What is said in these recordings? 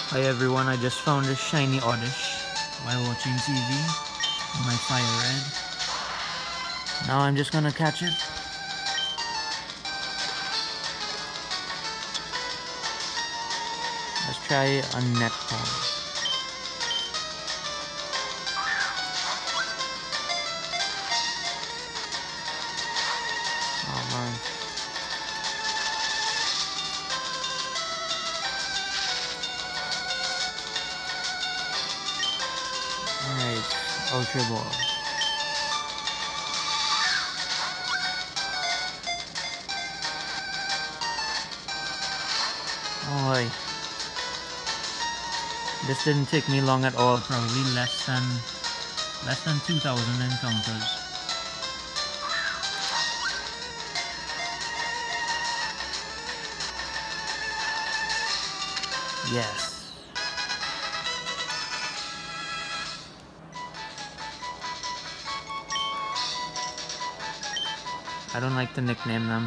Hi everyone, I just found a shiny Oddish while watching TV on my fire red. Now I'm just gonna catch it. Let's try a net pond. Oh man. Alright, Ultra Ball. Oh boy. This didn't take me long at all, probably less than 2,000 encounters. Yes. I don't like to nickname them.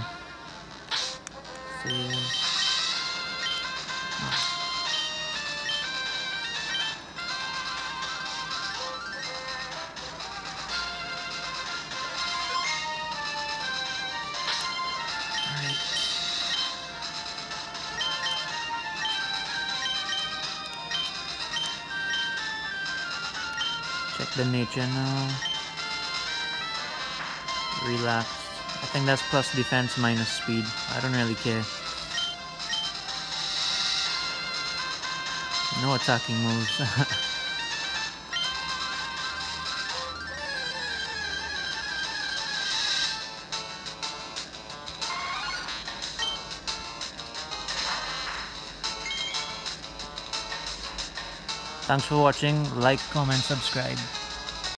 See. Alright. Check the nature now. Relax. I think that's plus defense minus speed. I don't really care. No attacking moves. Thanks for watching. Like, comment, subscribe.